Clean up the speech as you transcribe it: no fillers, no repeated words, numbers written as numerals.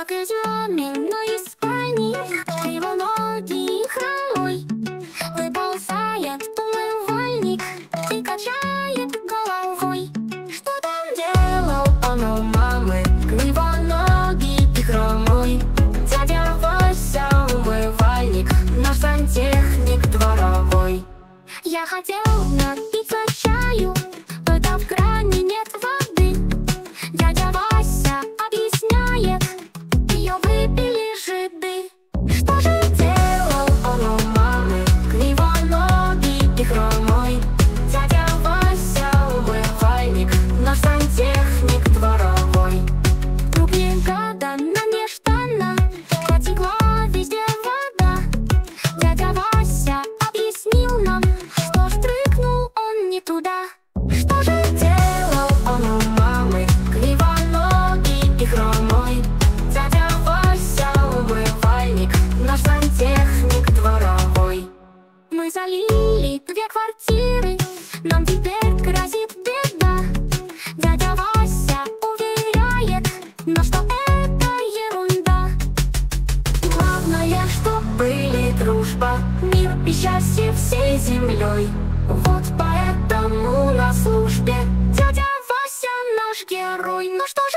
как изломина из спальни, кривоногий хромой выползает в умывальник и качает головой. Что там делал он у мамы, кривоногий и хромой? Дядя Вася умывальник, наш сантехник дворовой. Я хотел напиться чаю, да в кране нет воды. Дядя Вася объясняет, ее выпили жиды. Что же делал он у мамы, кривоногий и хромой? Дядя Вася умывальник, наш сантехник дворовой. Круги года на нежданно потекла везде вода. Дядя Вася объяснил нам, что штрыкнул он не туда. Что же делал он у мамы, кривоногий и хромой? Дядя Вася умывальник, наш сантехник дворовой. Мы залили 2 квартиры, нам теперь грозит беда. Дядя Вася уверяет, но что это ерунда. Главное, что были дружба, мир и счастье всей землей. Вот поэтому на службе дядя Вася наш герой. Ну что же